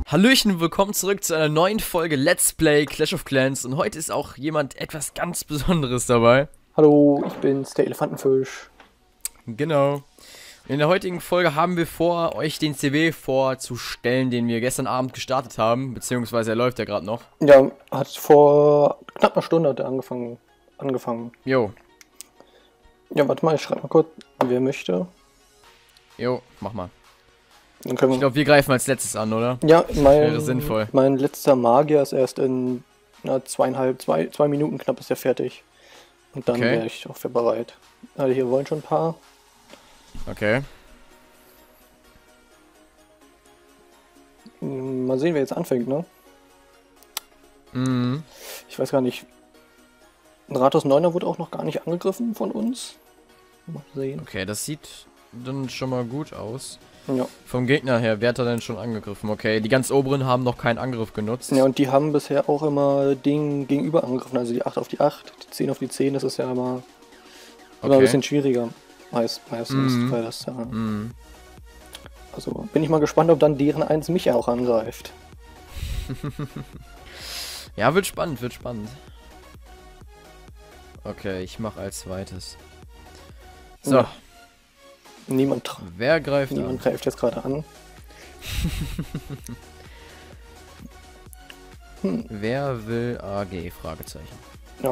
Hallöchen, willkommen zurück zu einer neuen Folge Let's Play Clash of Clans und heute ist auch jemand etwas ganz Besonderes dabei. Hallo, ich bin's, der Elefantenfisch. Genau. In der heutigen Folge haben wir vor, euch den CW vorzustellen, den wir gestern Abend gestartet haben, beziehungsweise er läuft ja gerade noch. Ja, hat vor knapp einer Stunde hat er angefangen. Jo. Ja, warte mal, ich schreibe mal kurz, wer möchte. Jo, mach mal. Dann können Ich glaube, wir greifen als letztes an, oder? ja, wäre sinnvoll. mein letzter Magier ist erst in zwei Minuten knapp ist er fertig. Und dann Okay. wäre ich auch für bereit. Also hier wollen schon ein paar. Okay. Mal sehen, wer jetzt anfängt, ne? Mhm. Ich weiß gar nicht. Ratos 9er wurde auch noch gar nicht angegriffen von uns. Mal sehen. Okay, das sieht dann schon mal gut aus. Ja. Vom Gegner her, wer hat er denn schon angegriffen? Okay, die ganz oberen haben noch keinen Angriff genutzt. Ja, und die haben bisher auch immer den gegenüber angegriffen, also die 8 auf die 8, die 10 auf die 10, das ist ja immer ein bisschen schwieriger. Meistens, weil das ja. Also bin ich mal gespannt, ob dann deren 1 mich auch angreift. Ja, wird spannend, wird spannend. Okay, ich mache als zweites. So, Ja. Niemand wer greift an? greift jetzt gerade an. Wer will AG? Fragezeichen. Ja.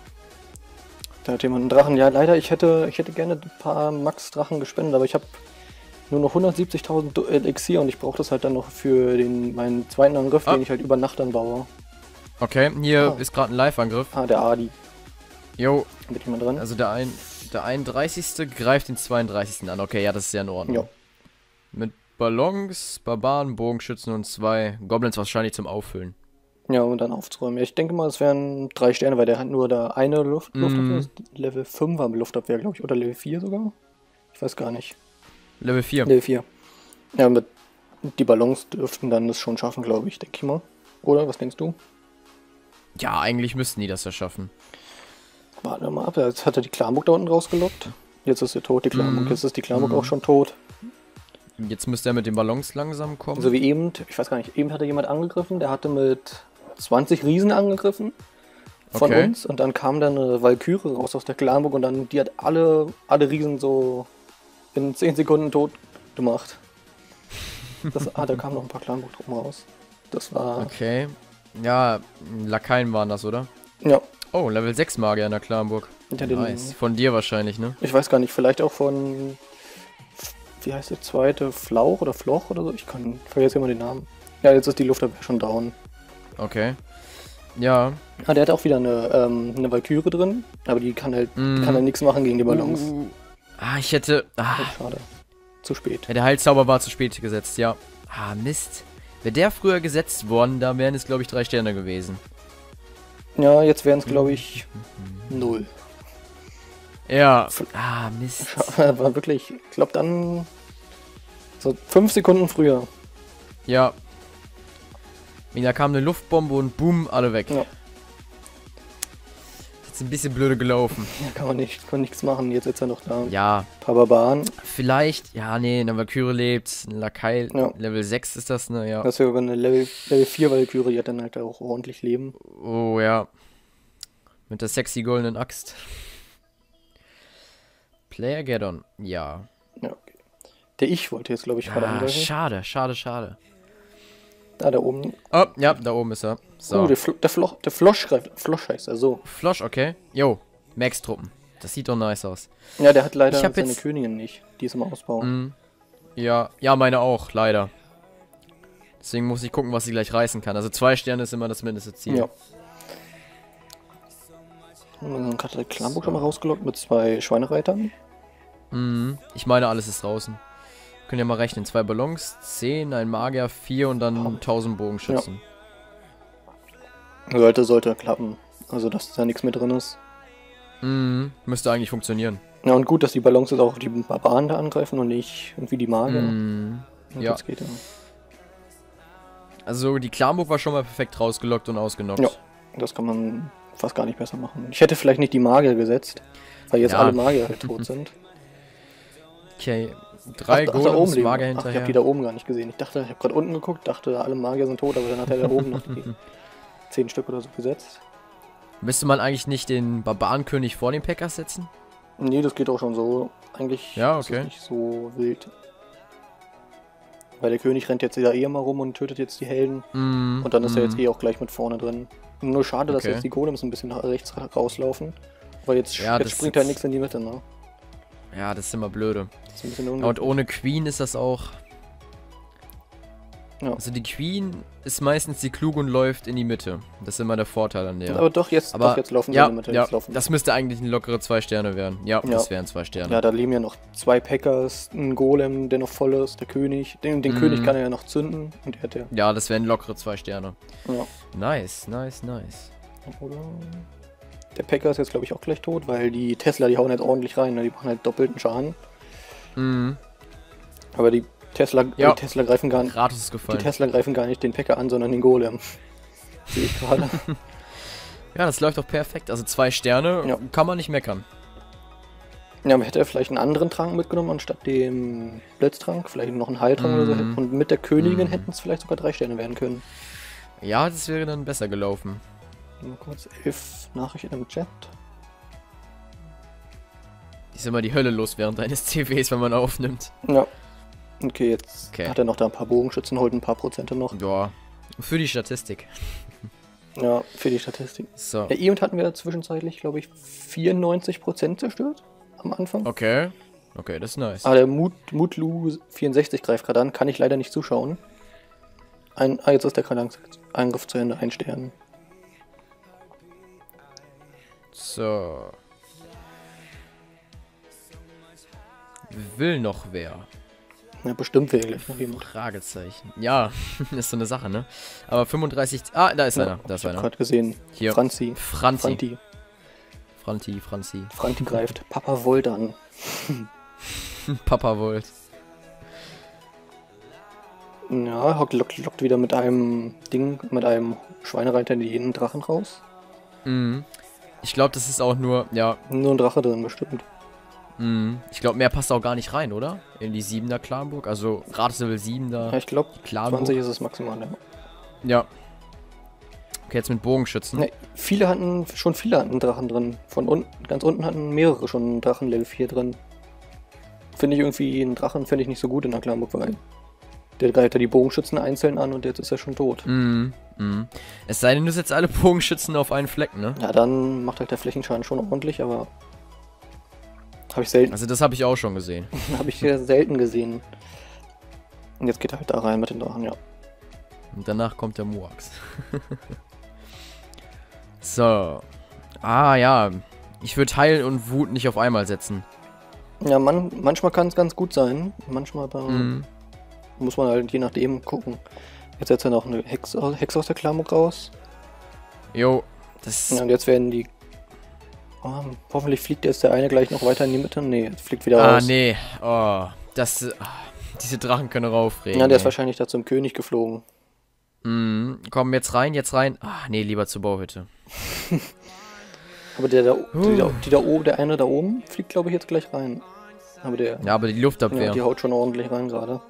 Da hat jemand einen Drachen. Ja, leider, ich hätte gerne ein paar Max-Drachen gespendet, aber ich habe nur noch 170.000 Elixier und ich brauche das halt dann noch für meinen zweiten Angriff, den ich halt über Nacht dann baue. Okay, hier ist gerade ein Live-Angriff. Ah, der Adi. Jo, Mit jemand dran? also der 31. greift den 32. an. Okay, ja, das ist ja in Ordnung. Ja. Mit Ballons, Barbaren, Bogenschützen und 2 Goblins wahrscheinlich zum Auffüllen. Ja, und dann aufzuräumen. Ja, ich denke mal, es wären 3 Sterne, weil der hat nur da eine Luftabwehr ist. Level 5 war Luftabwehr, glaube ich. Oder Level 4 sogar. Ich weiß gar nicht. Level 4. Level 4. Ja, mit die Ballons dürften dann das schon schaffen, glaube ich, denke ich mal. Oder, was denkst du? Ja, eigentlich müssten die das ja schaffen. Warte mal ab, jetzt hat er die Klamburg da unten rausgelockt. Jetzt ist sie tot, die Klamburg. Jetzt ist die Klamburg auch schon tot. Jetzt müsste er mit den Ballons langsam kommen. So wie eben, ich weiß gar nicht, eben hatte jemand angegriffen, der hatte mit 20 Riesen angegriffen von Okay. uns und dann kam dann eine Walküre raus aus der Klamburg und dann die hat alle Riesen so in 10 Sekunden tot gemacht. Da kamen noch ein paar Klamburg drum raus. Das war. Okay. Ja, Lakaien waren das, oder? Ja. Oh, Level 6 Magier in der Klamburg. Ja, Nice. Von dir wahrscheinlich, ne? Ich weiß gar nicht, vielleicht auch von. Wie heißt der zweite? Flauch oder Floch oder so? Ich vergesse immer den Namen. Ja, jetzt ist die Luftabwehr schon down. Okay. Ja. Ah, der hat auch wieder eine Walküre drin, aber die kann halt nichts machen gegen die Ballons. Ich hätte... Schade. Zu spät. Ja, der Heilzauber war zu spät gesetzt, ja. Mist. Wäre der früher gesetzt worden, da wären es, glaube ich, 3 Sterne gewesen. Ja, jetzt wären es, glaube ich, 0. Ja. Mist. War wirklich, ich glaube dann so 5 Sekunden früher. Ja. Da kam eine Luftbombe und boom, alle weg. Ja. Jetzt ein bisschen blöde gelaufen. Ja, kann nichts machen. Jetzt ist er noch da. Ja. Ein paar Barbaren. Vielleicht, ja, nee, eine Valkyrie lebt, ein Lakai, Ja. Level 6 ist das, ne, ja. Das wäre eine Level 4 Valkyrie, die hat dann halt auch ordentlich Leben. Oh, ja. Mit der sexy goldenen Axt. Playergeddon, ja. Ja, okay. Der Ich wollte jetzt, glaube ich, gerade angreifen. Schade. Da oben. Oh, ja, da oben ist er. So. Der Flosch greift. Flosch heißt er, so. Flosch, okay. Jo, Max-Truppen. Das sieht doch nice aus. Ja, der hat leider Ich hab seine jetzt- Königin nicht. Die ist im Ausbau. Ja, meine auch, leider. Deswegen muss ich gucken, was sie gleich reißen kann. Also 2 Sterne ist immer das mindeste Ziel. Ja. Und dann hat er Klamburg schon mal rausgelockt mit 2 Schweinereitern. Ich meine, alles ist draußen. Können ja mal rechnen. 2 Ballons, 10, ein Magier, 4 und dann 1000 Bogenschützen. Sollte klappen. Also, dass da nichts mehr drin ist. Müsste eigentlich funktionieren. Ja, und gut, dass die Ballons jetzt auch die Barbaren da angreifen und nicht irgendwie die Magier. Und Ja. jetzt geht er. Also die Klamburg war schon mal perfekt rausgelockt und ausgenockt. Ja, das kann man fast gar nicht besser machen. Ich hätte vielleicht nicht die Magier gesetzt, weil jetzt Ja. alle Magier halt tot sind. Okay. 3 da Golems, leben. Magier Ach, ich habe hinterher. die da oben gar nicht gesehen. Ich habe gerade unten geguckt, dachte, alle Magier sind tot, aber dann hat er da oben noch die 10 Stück oder so gesetzt. Müsste man eigentlich nicht den Barbarenkönig vor den Packers setzen? Nee, das geht auch schon so. Eigentlich Ja, ist okay. es nicht so wild. Weil der König rennt jetzt wieder mal rum und tötet jetzt die Helden. Und dann ist er jetzt auch gleich mit vorne drin. Nur schade, dass Okay. jetzt die Golems ein bisschen nach rechts rauslaufen. Weil jetzt, Ja, jetzt das springt ist- halt nichts in die Mitte, ne? Ja, das ist immer blöde. Das ist ein bisschen Ja, und unglücklich. ohne Queen ist das auch... Ja. Also die Queen ist meistens die Kluge und läuft in die Mitte. Das ist immer der Vorteil an der. Aber doch, jetzt laufen sie ja, in die Mitte. ja, Jetzt laufen das müsste eigentlich eine lockere 2 Sterne werden. Ja, Ja. das wären 2 Sterne. ja, da leben ja noch 2 Packers, ein Golem, der noch voll ist, der König. Den König kann er ja noch zünden. Und er hat ja. Ja, das wären lockere 2 Sterne. Ja. Nice, nice, nice. Oder? Der Packer ist jetzt, glaube ich, auch gleich tot, weil die Tesla, die hauen halt ordentlich rein. Ne? Die machen halt doppelten Schaden. Aber die Tesla greifen gar nicht. Gratis ist Die gefallen. Tesla greifen gar nicht den Packer an, sondern den Golem. Sehe ich gerade. Ja, das läuft doch perfekt. Also 2 Sterne Ja. kann man nicht meckern. Ja, aber hätte er vielleicht einen anderen Trank mitgenommen anstatt dem Blitztrank, vielleicht noch einen Heiltrank oder so. Und mit der Königin hätten es vielleicht sogar 3 Sterne werden können. Ja, das wäre dann besser gelaufen. Mal kurz 11 Nachrichten im Chat. Ist immer die Hölle los während eines CWs, wenn man aufnimmt. Ja. Okay, jetzt Okay. hat er noch da ein paar Bogenschützen, holt ein paar Prozente noch. Ja, für die Statistik. Ja, für die Statistik. So, Ja, Event hatten wir zwischenzeitlich, glaube ich, 94% zerstört am Anfang. okay. Okay, das ist nice. Aber der Mutlu 64 greift gerade an, kann ich leider nicht zuschauen. Jetzt ist der Angriff zu Ende, 1 Stern. So. Will noch wer? Ja, bestimmt will gleich noch jemand. Fragezeichen. Ja, ist so eine Sache, ne? Aber 35... Ah, da ist Ja, einer. Da ist ich habe einer. gerade gesehen. Hier. Franzi. Franzi. Franti. Franzi. Franti greift Papa Volt an. Papa Volt. Ja, lockt wieder mit einem Schweinereiter in den Drachen raus. Mhm. Ich glaube, das ist auch nur... Ja, Nur ein Drache drin, bestimmt. ich glaube, mehr passt auch gar nicht rein, oder? In die 7er Clanburg. Also, Ratslevel 7 da. Ja, ich glaube, Clanburg. 20 ist es maximal. Ja. Ja. Okay, jetzt mit Bogenschützen. Ne, viele hatten Drachen drin. Ganz unten hatten mehrere schon einen Drachen Level 4 drin. Finde ich irgendwie, einen Drachen finde ich nicht so gut in der Clanburg, weil der greift ja die Bogenschützen einzeln an und jetzt ist er schon tot. Es sei denn, du setzt alle Bogenschützen auf einen Fleck, ne? Ja, dann macht halt der Flächenschaden schon ordentlich, aber habe ich selten, Also, das habe ich auch schon gesehen. habe ich sehr selten gesehen. Und jetzt geht er halt da rein mit den Drachen, ja. Und danach kommt der Muax. So. Ah, ja. Ich würde Heil und Wut nicht auf einmal setzen. Ja, manchmal kann es ganz gut sein. Manchmal aber muss man halt je nachdem gucken. Jetzt setzt er noch eine Hexe aus der Klamuk raus. Jo. Das... Ja, und jetzt werden die... hoffentlich fliegt jetzt der eine gleich noch weiter in die Mitte. Nee, jetzt fliegt wieder raus. nee. Oh. Das... diese Drachen können raufregen. Ja, der ist ey. wahrscheinlich da zum König geflogen. Komm, jetzt rein, jetzt rein. Ah, nee, lieber zur Bauhütte. Aber der eine da oben fliegt, glaube ich, jetzt gleich rein. Aber der... Ja, aber die Luftabwehr. Ja, die haut schon ordentlich rein gerade.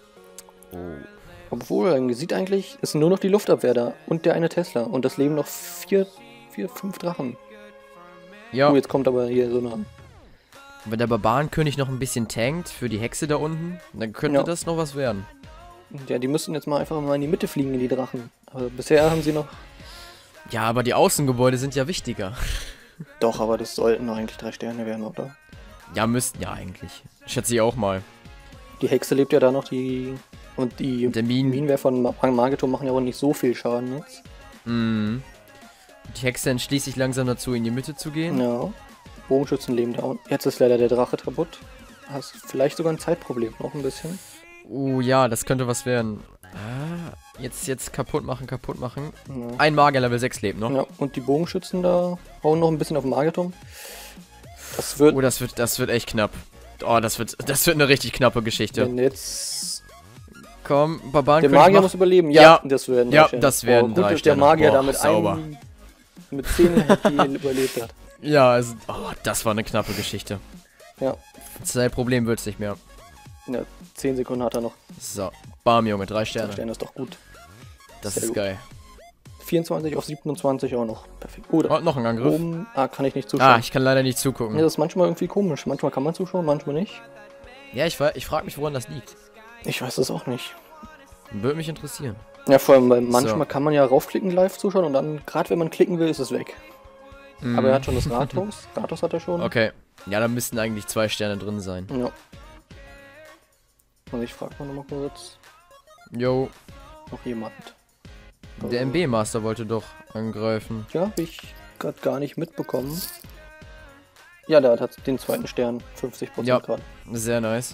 Obwohl, sieht eigentlich, ist nur noch die Luftabwehr da und der eine Tesla. Und das leben noch 5 Drachen. Ja, Oh, jetzt kommt aber hier so eine... wenn der Barbarenkönig noch ein bisschen tankt für die Hexe da unten, dann könnte Ja. das noch was werden. Ja, die müssten jetzt mal einfach mal in die Mitte fliegen, in die Drachen. Aber bisher haben sie noch... Ja, aber die Außengebäude sind ja wichtiger. Doch, aber das sollten eigentlich 3 Sterne werden, oder? Ja, müssten ja eigentlich. Schätze ich auch mal. Die Hexe lebt ja da noch, die... Und die Der Minenwerfer von Margetor machen ja auch nicht so viel Schaden jetzt. Die Hexe entschließt sich langsam dazu, in die Mitte zu gehen. Ja. Bogenschützen leben da. Und jetzt ist leider der Drache kaputt. Hast vielleicht sogar ein Zeitproblem, noch ein bisschen. Ja, das könnte was werden. Ah, jetzt kaputt machen. Ja. Ein Magier Level 6 lebt noch. Ja, und die Bogenschützen da hauen noch ein bisschen auf den Margetum. Das wird, Oh, das wird echt knapp. Oh, das wird eine richtig knappe Geschichte. wenn jetzt... Komm, Der Barbarenkönig Magier mach- muss überleben. Ja. Das werden Ja, 3 Sterne. das werden gut, 3 dass der Sterne. Magier Boah, da mit sauber. mit 10 Happy überlebt hat. Ja, also, oh, das war eine knappe Geschichte. Ja. Sein Problem wird's nicht mehr. Ja, 10 Sekunden hat er noch. So, bam, Junge, 3 Sterne. 3 Sterne ist doch gut. Das Sehr ist gut. geil. 24 auf 27 auch noch. Perfekt. Oh, Oh, noch ein Angriff. oben, kann ich nicht zuschauen. Ah, ich kann leider nicht Ja, zugucken. das ist manchmal irgendwie komisch. Manchmal kann man zuschauen, manchmal nicht. Ja, ich frage mich, woran das liegt. Ich weiß das auch nicht. Würde mich interessieren. Ja, vor allem, weil manchmal So. kann man ja raufklicken, live zuschauen und dann, gerade wenn man klicken will, ist es weg. Aber er hat schon das Rathaus. Rathaus hat er schon. Okay. Ja, da müssten eigentlich 2 Sterne drin sein. Ja. Also ich frage mal nochmal kurz. Jo, Noch jemand. der MB-Master wollte doch angreifen. Ja, habe ich gerade gar nicht mitbekommen. Ja, der hat den zweiten Stern. 50% Ja. gerade. Sehr nice.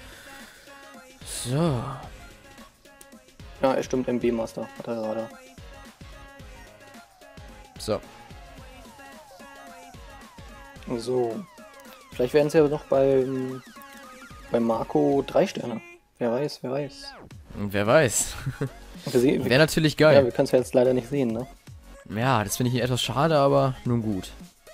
So. Ja, er stimmt, MB-Master hat er gerade. So. So. Vielleicht werden es ja noch beim Marco 3 Sterne. Wer weiß, wer weiß. Und wer weiß. Wir Wäre natürlich ja, geil. wir können es ja jetzt leider nicht sehen, ne? Ja, das finde ich etwas schade, aber nun gut.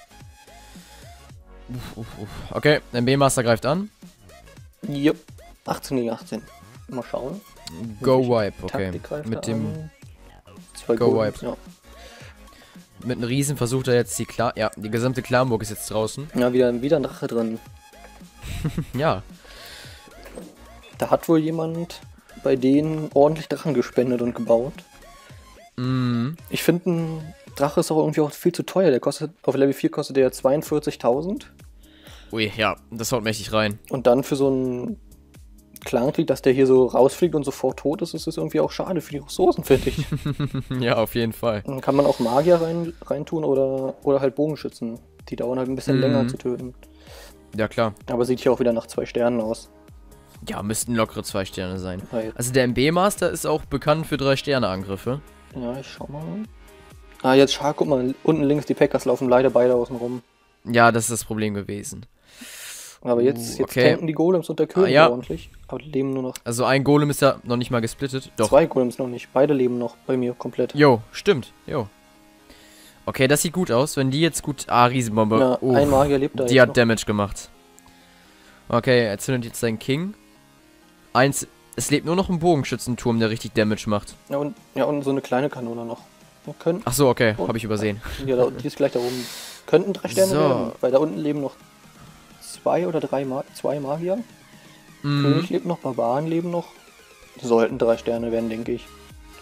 Okay, MB-Master greift an. Jupp. 18 gegen 18. Mal schauen. Go Welche Wipe, okay. Taktik greift Mit er dem an? 2 Go Golems, Wipe. ja. mit einem Riesen versucht er jetzt die gesamte Clanburg ist jetzt draußen. Ja, wieder ein Drache drin. Ja. Da hat wohl jemand bei denen ordentlich Drachen gespendet und gebaut. Mhm. Ich finde, ein Drache ist auch irgendwie auch viel zu teuer. Der kostet, auf Level 4 kostet der 42.000. Ui, ja, das haut mächtig rein. Und dann für so einen Clankrieg, dass der hier so rausfliegt und sofort tot ist, ist es irgendwie auch schade für die Ressourcen, finde ich. Ja, auf jeden Fall. Dann kann man auch Magier reintun oder halt Bogenschützen. Die dauern halt ein bisschen länger zu töten. Ja, klar. Aber sieht hier auch wieder nach 2 Sternen aus. Ja, müssten lockere 2 Sterne sein. Weil, Also der MB-Master ist auch bekannt für 3-Sterne-Angriffe. ja, ich schau mal. Ah, jetzt schau, guck mal, unten links die Packers laufen leider beide außen rum. Ja, das ist das Problem gewesen. Aber jetzt okay. tanken die Golems und der König ja. ordentlich. Aber die leben nur noch. Also ein Golem ist ja noch nicht mal gesplittet. Doch. 2 Golems noch nicht. Beide leben noch bei mir komplett. Jo, stimmt. Jo. Okay, das sieht gut aus. Wenn die jetzt gut... Ah, Riesenbombe. Ja, ein Magier lebt da Die jetzt hat noch. Damage gemacht. Okay, er zündet jetzt seinen King. Es lebt nur noch ein Bogenschützenturm, der richtig Damage macht. Ja, und so eine kleine Kanone noch. Wir können, Ach so, okay. Oh. Habe ich übersehen. die ist gleich da oben. Könnten 3 Sterne So. werden, weil da unten leben noch 2 oder 3 Magier. König lebt noch, Barbaren leben noch. Sollten 3 Sterne werden, denke ich.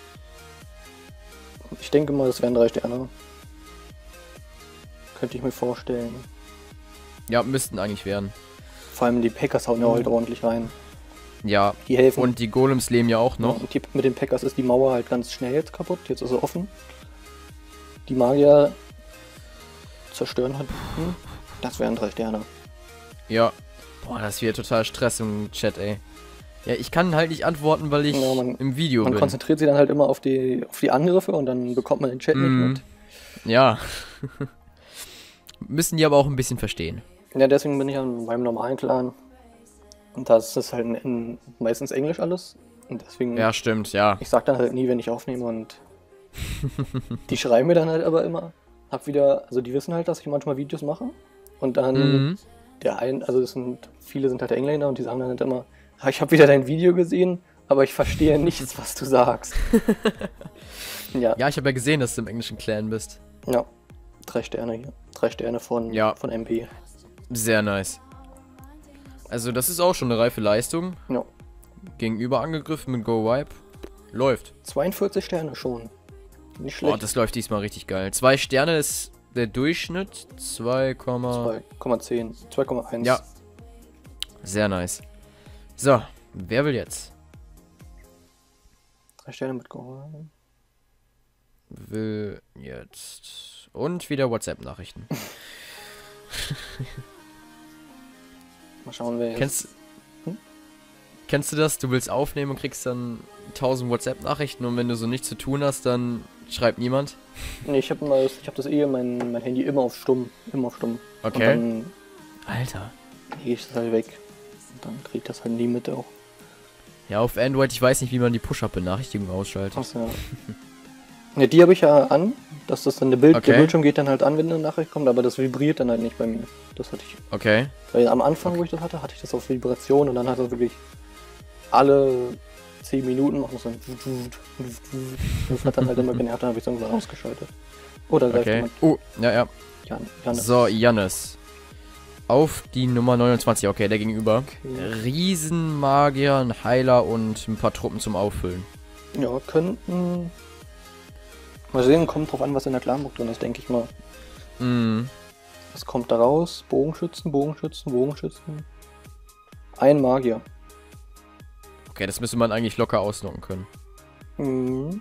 Ich denke mal, das wären 3 Sterne. Könnte ich mir vorstellen. Ja, müssten eigentlich werden. Vor allem die Packers hauen ja halt ordentlich rein. Ja. Die helfen. Und die Golems leben ja auch noch. Und mit den Packers ist die Mauer halt ganz schnell jetzt kaputt. Jetzt ist sie offen. Die Magier zerstören halt. Das wären 3 Sterne. Ja. Boah, das wird total Stress im Chat, ey. Ja, ich kann halt nicht antworten, weil ich Ja, im Video Man bin. konzentriert sich dann halt immer auf die Angriffe und dann bekommt man den Chat nicht mit. Ja. Müssen die aber auch ein bisschen verstehen. Ja, deswegen bin ich an meinem normalen Clan. Und da ist es halt meistens Englisch alles. Und deswegen, Ja, stimmt, ja. ich sag dann halt nie, wenn ich aufnehme und die schreiben mir dann halt aber immer. Also die wissen halt, dass ich manchmal Videos mache. Und dann viele sind halt Engländer und die sagen dann halt immer, ich habe wieder dein Video gesehen, aber ich verstehe nichts, was du sagst. Ja, Ja, ich habe ja gesehen, dass du im englischen Clan bist. ja. 3 Sterne hier. 3 Sterne von MP. Sehr nice. Also das ist auch schon eine reife Leistung. Ja. Gegenüber angegriffen mit Go Wipe. Läuft. 42 Sterne schon. Nicht schlecht. Boah, das läuft diesmal richtig geil. 2 Sterne ist der Durchschnitt. 2,10. 2,1. Ja. Sehr nice. So, wer will jetzt? 3 Sterne mit Gold. Will jetzt. Und wieder WhatsApp-Nachrichten. Mal schauen, wer jetzt. Kennst du das? Du willst aufnehmen und kriegst dann 1000 WhatsApp-Nachrichten und wenn du so nichts zu tun hast, dann schreibt niemand. Nee, ich hab das mein Handy immer auf Stumm. Immer auf Stumm. Okay. Und dann Alter. lege ich das halt weg. Und dann krieg ich das halt nie mit auch. Ja, auf Android, ich weiß nicht, wie man die Push-Up-Benachrichtigung ausschaltet. Achso, ja, die habe ich ja an, dass das dann der Okay. Bildschirm geht dann halt an, wenn eine Nachricht kommt, aber das vibriert dann halt nicht bei mir. Das hatte ich. Okay. Weil am Anfang, wo ich das hatte, hatte ich das auf Vibration und dann hat das wirklich alle 10 Minuten machen so ein das hat dann halt immer genervt, dann habe ich es irgendwann ausgeschaltet. Oder greift Okay. jemand Ja. Jannis. So, Jannis. Auf die Nummer 29, okay, der gegenüber. Okay. Riesenmagier, ein Heiler und ein paar Truppen zum Auffüllen. Ja, könnten. Mal sehen, kommt drauf an, was in der Clanburg drin ist, denke ich mal. Mhm. Was kommt da raus? Bogenschützen. Ein Magier. Okay, das müsste man eigentlich locker ausnocken können. Mhm.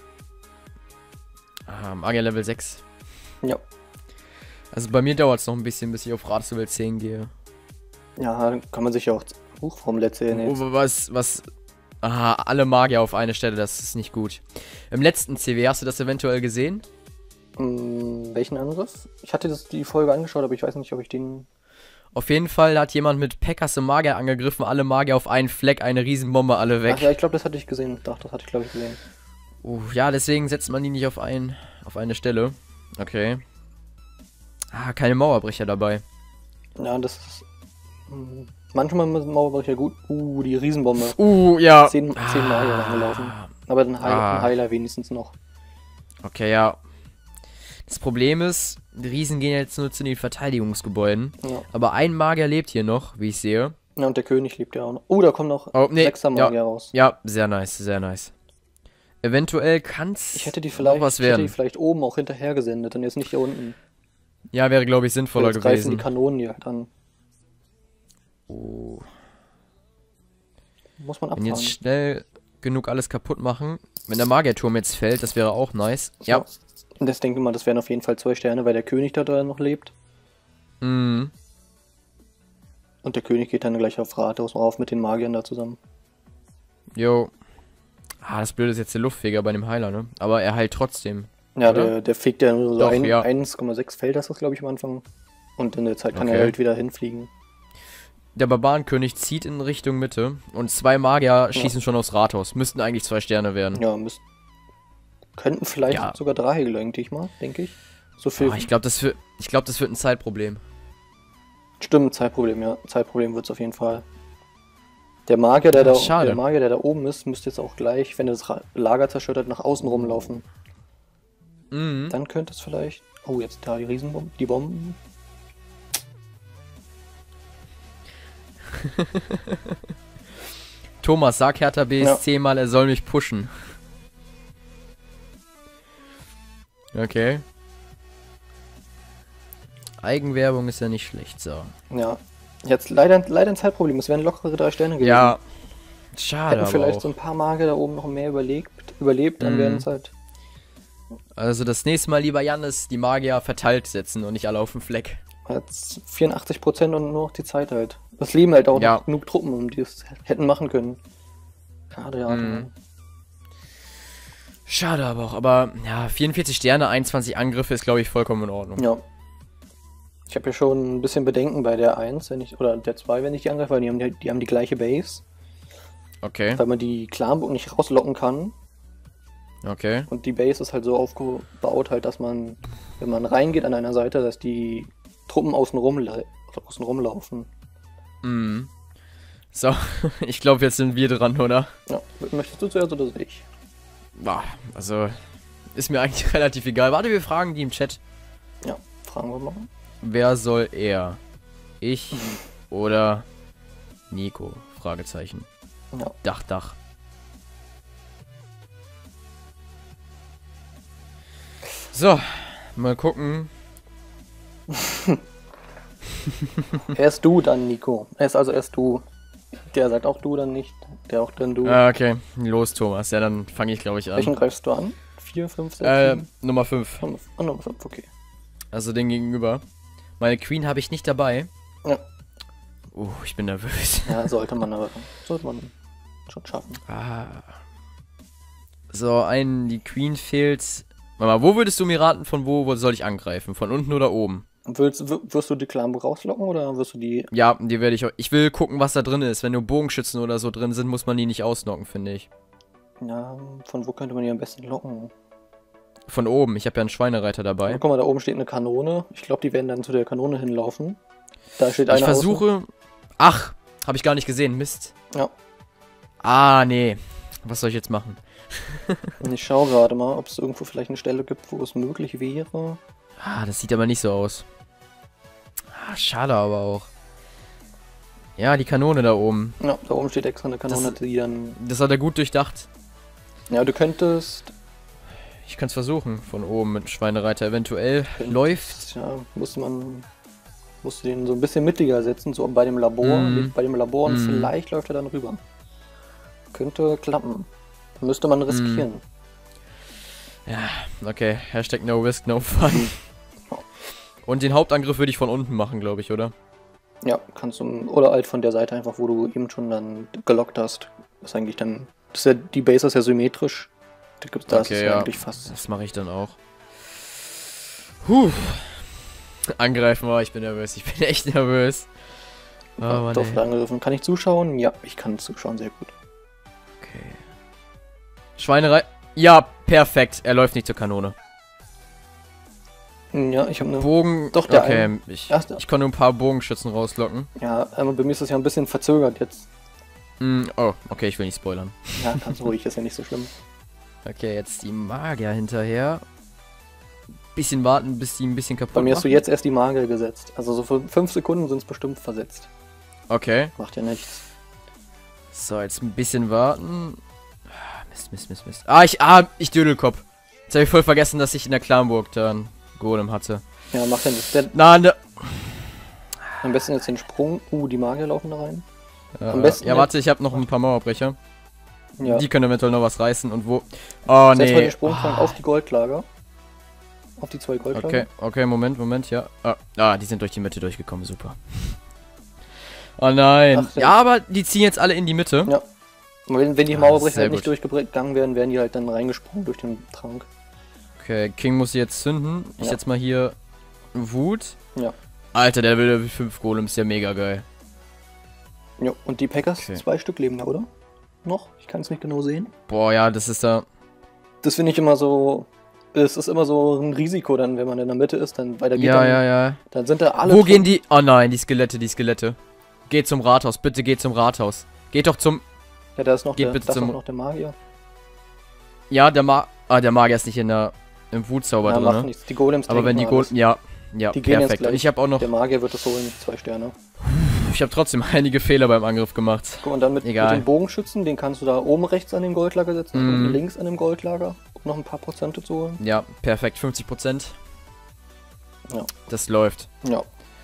Magier Level 6. Ja. Also bei mir dauert es noch ein bisschen, bis ich auf Ratslevel 10 gehe. Ja, dann kann man sich ja auch Hochform erzählen jetzt. Was? Aha, alle Magier auf eine Stelle, das ist nicht gut. Im letzten CW, hast du das eventuell gesehen? Welchen Angriff? Ich hatte die Folge angeschaut, aber ich weiß nicht, ob ich den... Auf jeden Fall hat jemand mit Pekas im Magier angegriffen, alle Magier auf einen Fleck, eine Riesenbombe, alle weg. Ach ja, ich glaube, das hatte ich gesehen. Doch, das hatte ich, glaube ich, gesehen. Ja, deswegen setzt man die nicht auf eine Stelle. Okay. Keine Mauerbrecher dabei. Ja, das ist... manchmal mit Mauerbrecher gut. Die Riesenbombe. Ja. 10 Magier angelaufen. Aber ein Heiler wenigstens noch. Okay, ja. Das Problem ist, die Riesen gehen jetzt nur zu den Verteidigungsgebäuden. Ja. Aber ein Magier lebt hier noch, wie ich sehe. Ja, und der König lebt ja auch noch. Da kommt noch 6er Magier raus. Ja, sehr nice, sehr nice. Eventuell kann's ich hätte die vielleicht oben auch hinterher gesendet und jetzt nicht hier unten. Ja, wäre, glaube ich, sinnvoller jetzt gewesen. Greifen die Kanonen hier halt an. Muss man abfahren. Wenn jetzt schnell genug alles kaputt machen. Wenn der Magierturm jetzt fällt, das wäre auch nice. So. Ja. Und das denke ich mal, das wären auf jeden Fall 2 Sterne, weil der König da drin noch lebt. Mhm. Und der König geht dann gleich auf Rathaus rauf mit den Magiern da zusammen. Jo. Das Blöde ist jetzt der Luftfeger bei dem Heiler, ne? Aber er heilt trotzdem. Ja, der fegt ja nur so Doch, 1,6 Feld, das glaube ich am Anfang. Und in der Zeit kann er halt wieder hinfliegen. Der Barbarenkönig zieht in Richtung Mitte und 2 Magier schießen schon aufs Rathaus. Müssten eigentlich 2 Sterne werden. Ja, könnten vielleicht sogar 3, denke ich mal, So viel. Ich glaube, das wird ein Zeitproblem. Stimmt, Zeitproblem, ja. Zeitproblem wird es auf jeden Fall. Der Magier, der da oben ist, müsste jetzt auch gleich, wenn er das Lager zerstört hat, nach außen rumlaufen. Mhm. Dann könnte es vielleicht... jetzt da die Riesenbomben, die Bomben. Thomas, sag Hertha BSC mal, er soll mich pushen. Okay. Eigenwerbung ist ja nicht schlecht, so. Ja. Jetzt leider ein Zeitproblem. Es wären lockere 3 Sterne gewesen. Ja. Schade, hätten vielleicht so ein paar Magier da oben noch mehr überlebt, dann wären es halt... Also das nächste Mal lieber Jannis die Magier verteilt setzen und nicht alle auf den Fleck. Jetzt 84% und nur noch die Zeit halt. Das leben halt auch noch genug Truppen, die es hätten machen können. Schade, ja. Schade aber auch, aber 44 Sterne, 21 Angriffe ist, glaube ich, vollkommen in Ordnung. Ja. Ich habe ja schon ein bisschen Bedenken bei der 1, oder der 2, wenn ich die angreife, weil die haben die gleiche Base. Okay. Weil man die Clanburg nicht rauslocken kann. Okay. Und die Base ist halt so aufgebaut, halt, dass man, wenn man reingeht an einer Seite, dass die Truppen außen rumlaufen. Mhm. So, ich glaube, jetzt sind wir dran, oder? Ja, möchtest du zuerst oder soll ich? Also, ist mir eigentlich relativ egal. Warte, wir fragen die im Chat. Ja, fragen wir mal. Wer soll er? Ich oder Nico? Fragezeichen. Ja. Dach. So, mal gucken. Erst du, dann Nico. Erst du. Der sagt auch du, dann nicht. Der auch dann du. Okay, los Thomas. Ja, dann fange ich, glaube ich, an. Welchen greifst du an? 4, 5, 6, 7? Nummer 5. Nummer 5, okay. Also den gegenüber. Meine Queen habe ich nicht dabei. Ja. Ich bin nervös. Ja, sollte man schon schaffen. So, die Queen fehlt. Mama, wo würdest du mir raten, von wo soll ich angreifen? Von unten oder oben? Wirst du die Clanburg rauslocken oder wirst du die... Ja, die werde ich... Ich will gucken, was da drin ist. Wenn nur Bogenschützen oder so drin sind, muss man die nicht ausnocken, finde ich. Ja, von wo könnte man die am besten locken? Von oben. Ich habe ja einen Schweinereiter dabei. Ja, guck mal, da oben steht eine Kanone. Ich glaube, die werden dann zu der Kanone hinlaufen. Da steht einer. Ich versuche... Ach, habe ich gar nicht gesehen. Mist. Ja. Ah, nee. Was soll ich jetzt machen? Ich schaue gerade mal, ob es irgendwo vielleicht eine Stelle gibt, wo es möglich wäre. Ah, das sieht aber nicht so aus. Ah, schade aber auch. Ja, die Kanone da oben. Ja, da oben steht extra eine Kanone, die dann... Das hat er gut durchdacht. Ja, du könntest... Ich kann es versuchen, von oben mit dem Schweinereiter. Eventuell läuft... Ja, musste den so ein bisschen mittiger setzen, so bei dem Labor. Bei dem Labor und vielleicht läuft er dann rüber. Könnte klappen. Müsste man riskieren. Ja, okay. Hashtag no risk, no fun. Und den Hauptangriff würde ich von unten machen, glaube ich, oder? Ja, kannst du. Oder halt von der Seite einfach, wo du eben schon dann gelockt hast. Das ist eigentlich dann. Das ist ja, die Base ist ja symmetrisch. Da ist es ja eigentlich fast. Das mache ich dann auch. Huh. Angreifen, ich bin nervös. Ich bin echt nervös. Oh, Mann, angegriffen. Kann ich zuschauen? Ja, ich kann zuschauen, sehr gut. Okay. Schweinerei. Ja, perfekt. Er läuft nicht zur Kanone. Ja, ich habe eine... Bogen... Doch, der okay, ich konnte ein paar Bogenschützen rauslocken. Ja, aber bei mir ist das ja ein bisschen verzögert jetzt. Oh, okay, ich will nicht spoilern. Ja, ganz ruhig, ist ja nicht so schlimm. Okay, jetzt die Magier hinterher. Bisschen warten, bis die ein bisschen kaputt Bei mir machen. hast du jetzt erst die Magier gesetzt. Also so für 5 Sekunden sind es bestimmt versetzt. Okay. Macht ja nichts. So, jetzt ein bisschen warten. Mist. Ich Dödelkopf. Jetzt habe ich voll vergessen, dass ich in der Clanburg da einen Golem hatte. Ja, macht ja nichts. Am besten jetzt den Sprung. Die Magier laufen da rein. Am besten ja, warte, ich habe noch ein paar Mauerbrecher. Ja. Die können eventuell noch was reißen und wo... Oh, nee. Setz mal den Sprung auf die Goldlager. Auf die 2 Goldlager. Okay, Moment, ja. Die sind durch die Mitte durchgekommen, super. Oh nein. Ach, ja, aber die ziehen jetzt alle in die Mitte. Ja. Und wenn die Mauerbrecher halt nicht durchgegangen wären, wären die halt dann reingesprungen durch den Trank. Okay, King muss jetzt zünden. Ich setz mal hier Wut. Ja. Alter, der Level 5 Golem ist ja mega geil. Ja, und die Packers, 2 Stück leben da, oder? Noch? Ich kann es nicht genau sehen. Boah, ja, das ist da... Das finde ich immer so... Es ist immer so ein Risiko dann, wenn man in der Mitte ist, dann weiter geht ja. Dann sind da alle... Wo gehen die... Oh nein, die Skelette. Geht zum Rathaus, bitte geht zum Rathaus. Geht doch zum... Ja, da ist noch, noch der Magier. Ja, der Magier ist nicht im Wutzauber drin, macht nichts. Die Golems aber wenn die Golems... Ja, die perfekt. Und ich habe auch noch... Der Magier wird das holen, 2 Sterne. Ich habe trotzdem einige Fehler beim Angriff gemacht. Guck, und dann mit dem Bogenschützen, den kannst du da oben rechts an dem Goldlager setzen, unten links an dem Goldlager, um noch ein paar Prozente zu holen. Ja, perfekt, 50%. Ja. Das läuft. Ja.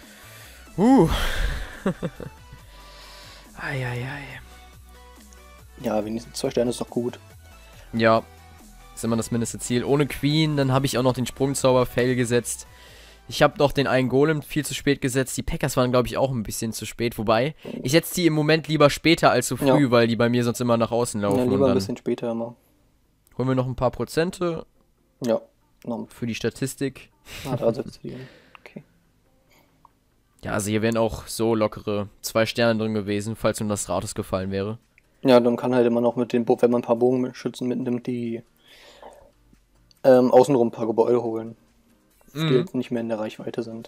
Eieiei. Ja, wenigstens 2 Sterne ist doch gut. Ja, ist immer das mindeste Ziel. Ohne Queen, dann habe ich auch noch den Sprungzauber-Fail gesetzt. Ich habe noch den einen Golem viel zu spät gesetzt. Die Packers waren, glaube ich, auch ein bisschen zu spät. Wobei, ich setze die im Moment lieber später als zu früh, weil die bei mir sonst immer nach außen laufen. Ja, lieber ein bisschen später immer. Holen wir noch ein paar Prozente. Ja. Für die Statistik. Da setzt du die hin. Okay. Ja, also hier wären auch so lockere 2 Sterne drin gewesen, falls nur das Rathaus gefallen wäre. Ja, dann kann halt immer noch mit den, wenn man ein paar Bogenschützen mitnimmt, die außenrum ein paar Gebäude holen. Die jetzt nicht mehr in der Reichweite sind.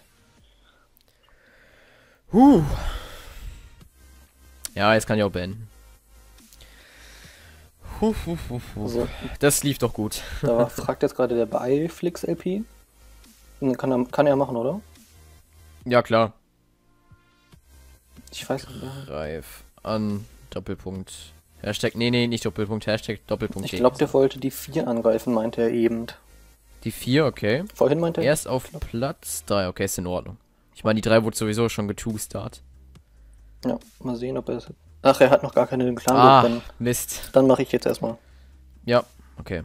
Ja, jetzt kann ich auch beenden. Also, das lief doch gut. Da fragt jetzt gerade der bei Flix LP. Kann er machen, oder? Ja, klar. Ich weiß nicht. Greif an, Doppelpunkt. Hashtag, nee, nicht Doppelpunkt, Hashtag, Doppelpunkt. Ich glaube, der wollte die 4 angreifen, meinte er eben. Die 4, okay. Vorhin meinte er? Erst auf Platz 3, okay, ist in Ordnung. Ich meine, die 3 wurde sowieso schon getwo-start. Ja, mal sehen, ob er es... Ach, er hat noch gar keine Clan. Mist. Dann mache ich jetzt erstmal. Ja, okay.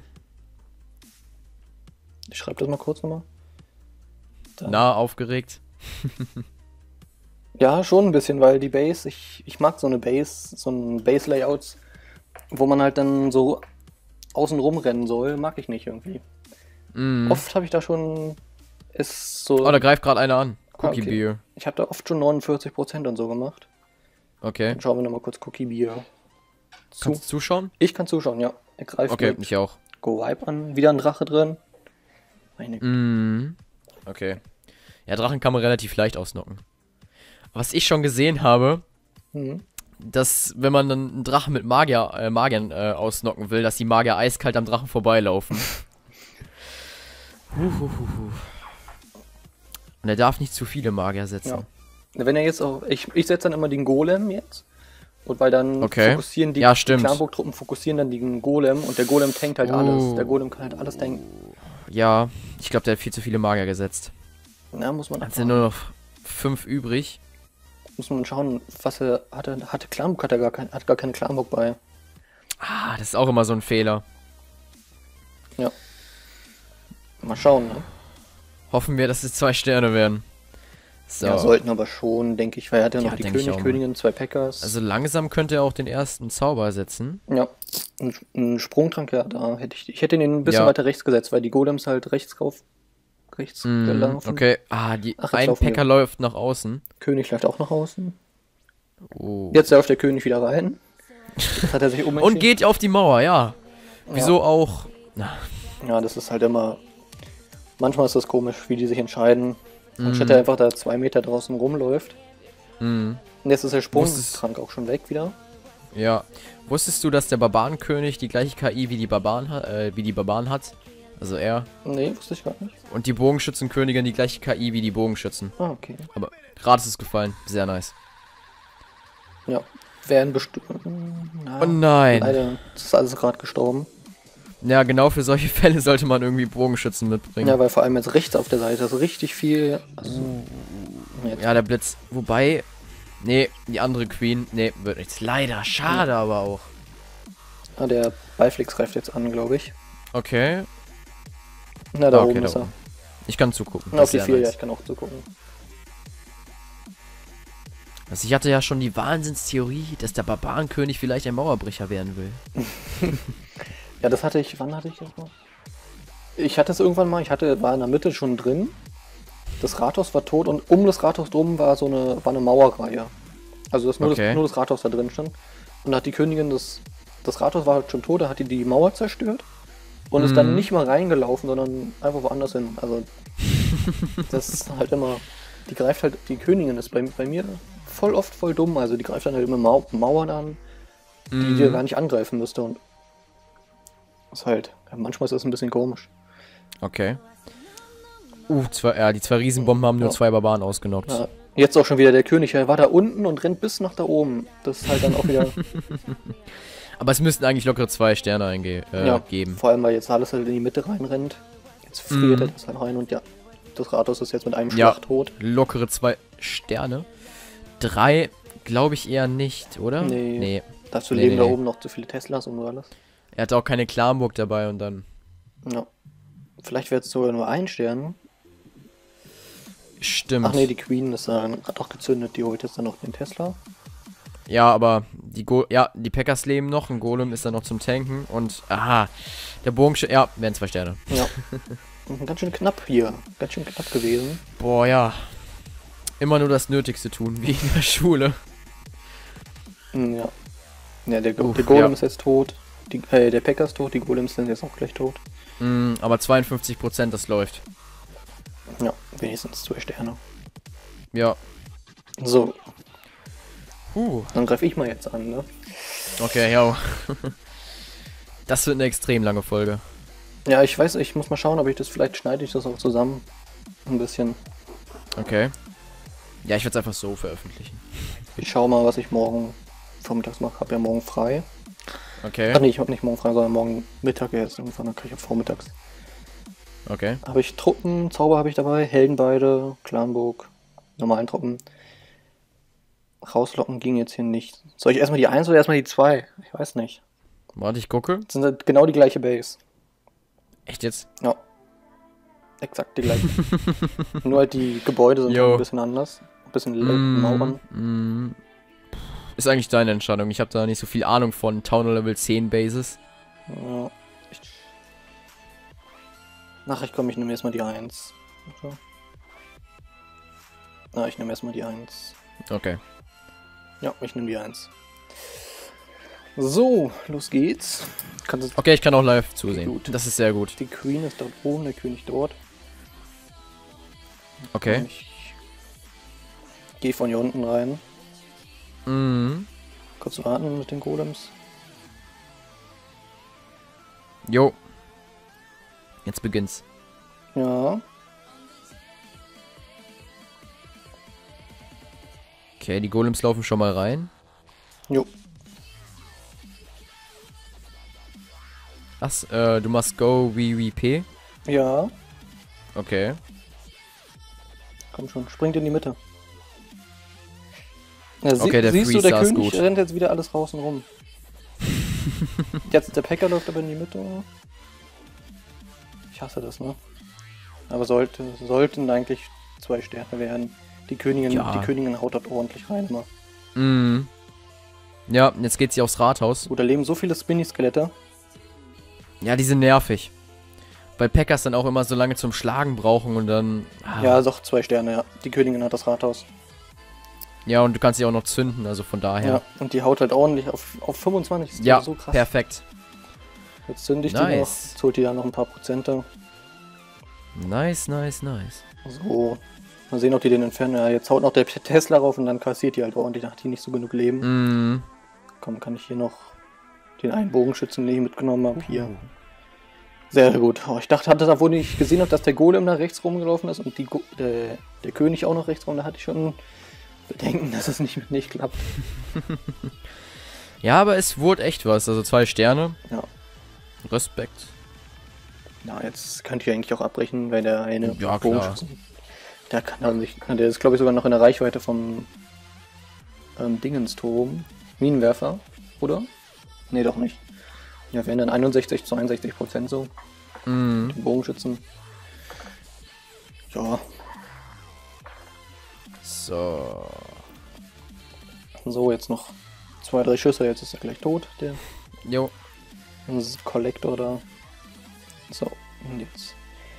Ich schreibe das mal kurz nochmal. Aufgeregt. Ja, schon ein bisschen, weil die Base, ich mag so ein Base-Layouts, wo man halt dann so außen rumrennen soll, mag ich nicht irgendwie. Oft habe ich da schon, ist so... Oh, da greift gerade einer an. Cookie Beer. Ich habe da oft schon 49% und so gemacht. Okay. Dann schauen wir nochmal kurz Cookie Beer. Kannst du zuschauen? Ich kann zuschauen, ja. Er greift okay, ich auch. Go Vibe an, wieder ein Drache drin. Okay. Ja, Drachen kann man relativ leicht ausnocken. Was ich schon gesehen habe, dass, wenn man dann einen Drachen mit Magiern ausnocken will, dass die Magier eiskalt am Drachen vorbeilaufen. Und er darf nicht zu viele Magier setzen. Ja. Wenn er jetzt auch. Ich setze dann immer den Golem jetzt. Und weil dann fokussieren die Clanburg-Truppen fokussieren dann den Golem und der Golem tankt halt alles. Der Golem kann halt alles tanken. Ja, ich glaube, der hat viel zu viele Magier gesetzt. Ja, muss man. Jetzt sind nur noch 5 übrig. Muss man schauen, was er hatte. Clanburg hat gar keine Clanburg bei. Ah, das ist auch immer so ein Fehler. Ja. Mal schauen, ne? Hoffen wir, dass es 2 Sterne werden. So. Ja, sollten aber schon, denke ich, weil er hat ja noch die Königin, 2 Packers. Also langsam könnte er auch den ersten Zauber setzen. Ja, ein Sprungtrank, ja, da hätte ich hätte ihn ein bisschen weiter rechts gesetzt, weil die Golems halt rechts gelaufen. Okay, ein Packer läuft nach außen. König läuft auch nach außen. Jetzt läuft der König wieder rein. Jetzt hat er sich und geht auf die Mauer, ja. Wieso auch? Ja, das ist halt immer... Manchmal ist das komisch, wie die sich entscheiden. Anstatt er einfach da 2 Meter draußen rumläuft. Und jetzt ist der Sprungtrank auch schon weg wieder. Ja. Wusstest du, dass der Barbarenkönig die gleiche KI wie die Barbaren hat? Also er. Nee, wusste ich gar nicht. Und die Bogenschützenkönigin die gleiche KI wie die Bogenschützen. Ah, okay. Aber gerade ist es gefallen. Sehr nice. Ja. Werden bestimmt... Oh nein. Leider, das ist alles gerade gestorben. Ja, genau für solche Fälle sollte man irgendwie Bogenschützen mitbringen. Ja, weil vor allem jetzt rechts auf der Seite ist richtig viel... Also, ja, der Blitz. Wobei... Nee, die andere Queen... Nee, wird nichts. Leider. Schade aber auch. Ah, der Beiflix greift jetzt an, glaube ich. Okay. Na, da oben ist er. Ich kann zugucken. Auf die 4, ja, ich kann auch zugucken. Also ich hatte ja schon die Wahnsinnstheorie, dass der Barbarenkönig vielleicht ein Mauerbrecher werden will. Ja, das hatte ich... Wann hatte ich das mal? Ich hatte es irgendwann mal. War in der Mitte schon drin. Das Rathaus war tot und um das Rathaus drum war eine Mauerreihe. Also nur das Rathaus da drin stand. Und da hat die Königin das Rathaus war halt schon tot, da hat die Mauer zerstört. Und ist dann nicht mal reingelaufen, sondern einfach woanders hin. Also das ist halt immer... Die greift halt... Die Königin ist bei mir voll oft voll dumm. Also die greift dann halt immer Mauern an, die gar nicht angreifen müsste. Und das ist halt... Manchmal ist das ein bisschen komisch. Okay. Die 2 Riesenbomben haben nur 2 Barbaren ausgenockt. Ja, jetzt auch schon wieder der König. Er war da unten und rennt bis nach da oben. Das ist halt dann auch wieder... Aber es müssten eigentlich lockere 2 Sterne geben. Vor allem, weil jetzt alles halt in die Mitte reinrennt. Jetzt friert er das halt rein und ja, das Rathaus ist jetzt mit einem Schlag tot. Lockere 2 Sterne. 3 glaube ich eher nicht, oder? Nee. Dazu leben da oben noch zu viele Teslas und alles. Er hat auch keine Clanburg dabei und dann... Ja. Vielleicht wäre es sogar nur 1 Stern. Stimmt. Ach nee, die Queen ist dann gerade auch gezündet, die holt jetzt dann noch den Tesla. Ja, aber die Packers leben noch, ein Golem ist dann noch zum Tanken und der Bogenschütze, wären 2 Sterne. Ja. Ganz schön knapp hier, ganz schön knapp gewesen. Boah, ja. Immer nur das Nötigste tun, wie in der Schule. Ja. Ja, der Golem ist jetzt tot, der Packer ist tot, die Golems sind jetzt auch gleich tot. Aber 52%, das läuft. Ja, wenigstens 2 Sterne. Ja. So. Dann greife ich mal jetzt an, ne? Okay, ja. Das wird eine extrem lange Folge. Ja, ich weiß, ich muss mal schauen, ob ich das, vielleicht schneide ich das auch zusammen. Ein bisschen. Okay. Ja, ich werde es einfach so veröffentlichen. Ich schaue mal, was ich morgen vormittags mache. Hab ja morgen frei. Okay. Ach nee, ich habe nicht morgen frei, sondern morgen Mittag erst irgendwann, dann kriege ich vormittags. Okay. Habe ich Truppen, Zauber habe ich dabei, Heldenbeide, Clanburg, normalen Truppen. Rauslocken ging jetzt hier nicht. Soll ich erstmal die 1 oder erstmal die 2? Ich weiß nicht. Warte, ich gucke. Das sind halt genau die gleiche Base. Echt jetzt? Ja. Exakt die gleiche. Nur halt die Gebäude sind ein bisschen anders. Ein bisschen Mauern. Ist eigentlich deine Entscheidung. Ich habe da nicht so viel Ahnung von Town Level 10 Bases. Ja. Nachher komme ich nehme erstmal die 1. Okay. Na, ich nehme erstmal die 1. Okay. Ja, ich nehme die 1. So, los geht's. Okay, ich kann auch live zusehen. Gut. Das ist sehr gut. Die Queen ist dort oben, der König dort. Okay. Ich gehe von hier unten rein. Mhm. Kurz warten mit den Golems. Jo. Jetzt beginnt's. Ja. Okay, die Golems laufen schon mal rein. Jo. Ach, du machst Go WWP? Ja. Okay. Komm schon, springt in die Mitte. Ja, Okay, der siehst du, Freeze der saß König gut. rennt jetzt wieder alles draußen rum. Jetzt der Packer läuft aber in die Mitte. Ich hasse das, ne? Aber sollten eigentlich 2 Sterne werden. Die Königin haut dort ordentlich rein immer. Mhm. Ja, jetzt geht sie aufs Rathaus. Gut, da leben so viele Spinny-Skelette. Ja, die sind nervig. Weil Packers dann auch immer so lange zum Schlagen brauchen und dann... Ja, doch 2 Sterne, ja. Die Königin hat das Rathaus. Ja, und du kannst sie auch noch zünden, also von daher. Ja, und die haut halt ordentlich auf 25. Das ist Ja, so krass. perfekt. Jetzt zünde ich die noch. Jetzt holt die ja noch ein paar Prozente. Nice, nice, nice. So. Mal sehen, ob die den entfernen. Ja, jetzt haut noch der Tesla rauf und dann kassiert die halt ordentlich. Da hat die nicht so genug Leben. Mhm. Komm, kann ich hier noch den einen Bogenschützen, den ich mitgenommen habe, hier. Sehr gut. Oh, ich dachte, da wo ich gesehen habe, dass der Golem da rechts rumgelaufen ist und der König auch noch rechts rum, da hatte ich schon Bedenken, dass es nicht klappt. Ja, aber es wurde echt was. Also 2 Sterne. Ja. Respekt. Na, jetzt könnte ich eigentlich auch abbrechen, weil der eine Ja, Bogenschützen, der ist glaube ich sogar noch in der Reichweite vom Dingensturm. Minenwerfer, oder? Nee, doch nicht. Ja, wären dann 61-62% so. Mhm. Die Bogenschützen. Ja. So. So, jetzt noch 2, 3 Schüsse, jetzt ist er gleich tot, der Jo. Kollektor da. So, und jetzt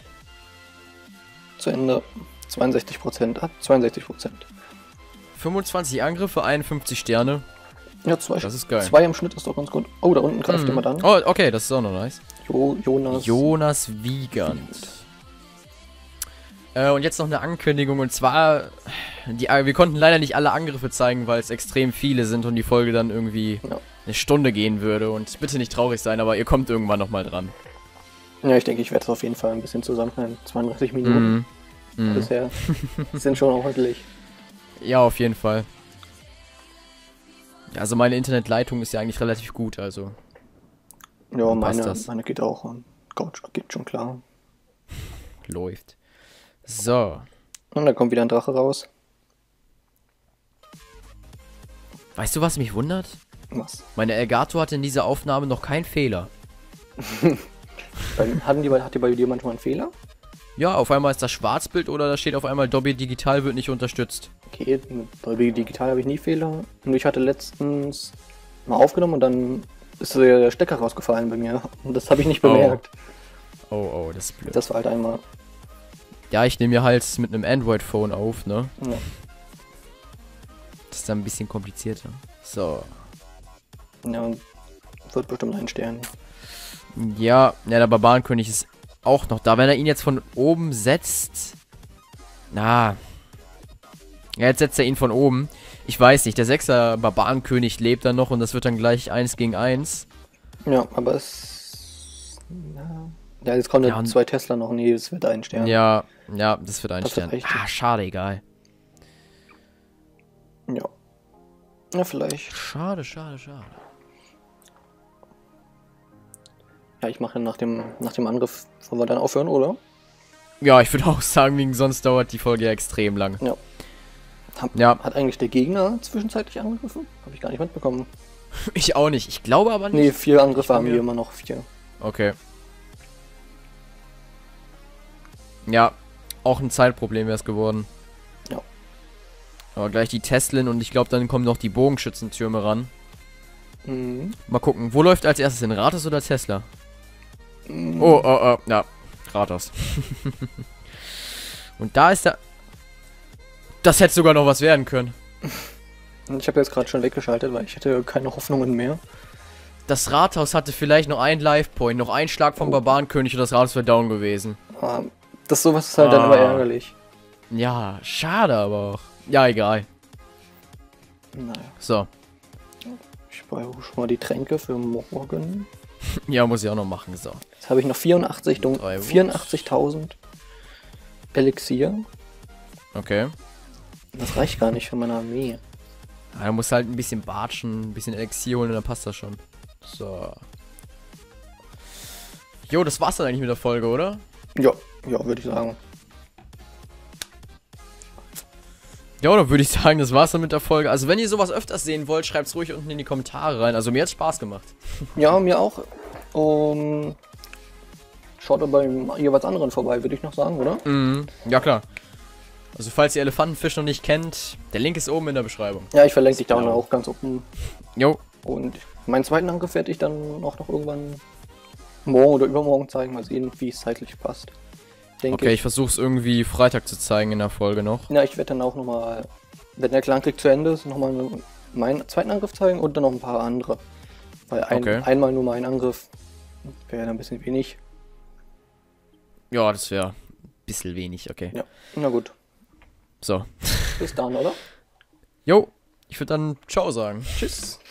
zu Ende. 62%, 62%. 25 Angriffe, 51 Sterne. Ja, 2 Das ist geil. 2 im Schnitt ist doch ganz gut. Oh, da unten greift jemand an. Oh, okay, das ist auch noch nice. Jonas Wiegand. Und jetzt noch eine Ankündigung, und zwar, wir konnten leider nicht alle Angriffe zeigen, weil es extrem viele sind und die Folge dann irgendwie eine Stunde gehen würde. Und bitte nicht traurig sein, aber ihr kommt irgendwann nochmal dran. Ja, ich denke, ich werde es auf jeden Fall ein bisschen zusammenschneiden. 32 Minuten bisher sind schon ordentlich. Ja, auf jeden Fall. Also meine Internetleitung ist ja eigentlich relativ gut, also. Ja, meine geht auch. Geht schon klar. Läuft. So. Und da kommt wieder ein Drache raus. Weißt du, was mich wundert? Was? Meine Elgato hatte in dieser Aufnahme noch keinen Fehler. Hat die bei dir manchmal einen Fehler? Ja, auf einmal ist das Schwarzbild oder da steht auf einmal Dolby Digital wird nicht unterstützt. Okay, mit Dolby Digital habe ich nie Fehler. Nur ich hatte letztens mal aufgenommen und dann ist der Stecker rausgefallen bei mir. Und das habe ich nicht bemerkt. Oh, das ist blöd. Das war halt einmal. Ja, ich nehme ja halt mit einem Android-Phone auf, ne? Ja. Das ist dann ein bisschen komplizierter. So. Ja, und wird bestimmt ein Stern. Ja, der Barbarenkönig ist auch noch da. Wenn er ihn jetzt von oben setzt... Na. Ja, jetzt setzt er ihn von oben. Ich weiß nicht, der 6er Barbarenkönig lebt dann noch und das wird dann gleich 1 gegen 1. Ja, aber es... Ja, jetzt kommen ja 2 Tesla noch. Nee, das wird ein Stern. Ja, das wird ein Stern. Wird Schade, egal. Ja. Ja, vielleicht. Schade. Ja, ich mache nach dem Angriff, wollen wir dann aufhören, oder? Ja, ich würde auch sagen, wegen sonst dauert die Folge ja extrem lang. Ja. Hat eigentlich der Gegner zwischenzeitlich angegriffen? Habe ich gar nicht mitbekommen. Ich auch nicht. Ich glaube aber nicht. Nee, 4 Angriffe haben wir immer noch. 4. Okay. Ja, auch ein Zeitproblem wäre es geworden. Ja. Aber gleich die Teslin und ich glaube, dann kommen noch die Bogenschützentürme ran. Mhm. Mal gucken, wo läuft als erstes hin? Rathaus oder Tesla? Oh, ja, Rathaus. Und da ist der... Das hätte sogar noch was werden können. Ich habe jetzt gerade schon weggeschaltet, weil ich hätte keine Hoffnungen mehr. Das Rathaus hatte vielleicht noch einen Life-Point, noch einen Schlag vom Barbarenkönig und das Rathaus wäre down gewesen. Sowas ist halt dann immer ärgerlich. Ja, schade aber auch. Ja, egal. Naja. So. Ich brauche schon mal die Tränke für morgen. Ja, muss ich auch noch machen, so. Jetzt habe ich noch 84.000 Elixier. Okay. Das reicht gar nicht für meine Armee. Ja, da musst halt ein bisschen batschen, ein bisschen Elixier holen und dann passt das schon. So. Jo, das war's dann eigentlich mit der Folge, oder? Ja, würde ich sagen. Ja, dann würde ich sagen, das war's dann mit der Folge. Also wenn ihr sowas öfters sehen wollt, schreibt's ruhig unten in die Kommentare rein. Also mir hat's Spaß gemacht. Ja, mir auch. Schaut aber beim jeweils anderen vorbei, würde ich noch sagen, oder? Mhm. Ja, klar. Also falls ihr Elefantenfisch noch nicht kennt, der Link ist oben in der Beschreibung. Ja, ich verlinke dich da auch ganz oben. Jo. Und meinen zweiten Angriff werde ich dann auch noch irgendwann morgen oder übermorgen zeigen. Mal sehen, wie es zeitlich passt. Okay, ich versuche es irgendwie Freitag zu zeigen in der Folge noch. Ja, ich werde dann auch nochmal, wenn der Clankrieg zu Ende ist, nochmal meinen zweiten Angriff zeigen und dann noch ein paar andere. Weil einmal nur mein Angriff wäre dann ein bisschen wenig. Ja, das wäre ein bisschen wenig, okay. Ja, na gut. So. Bis dann, oder? Jo, ich würde dann Ciao sagen. Tschüss.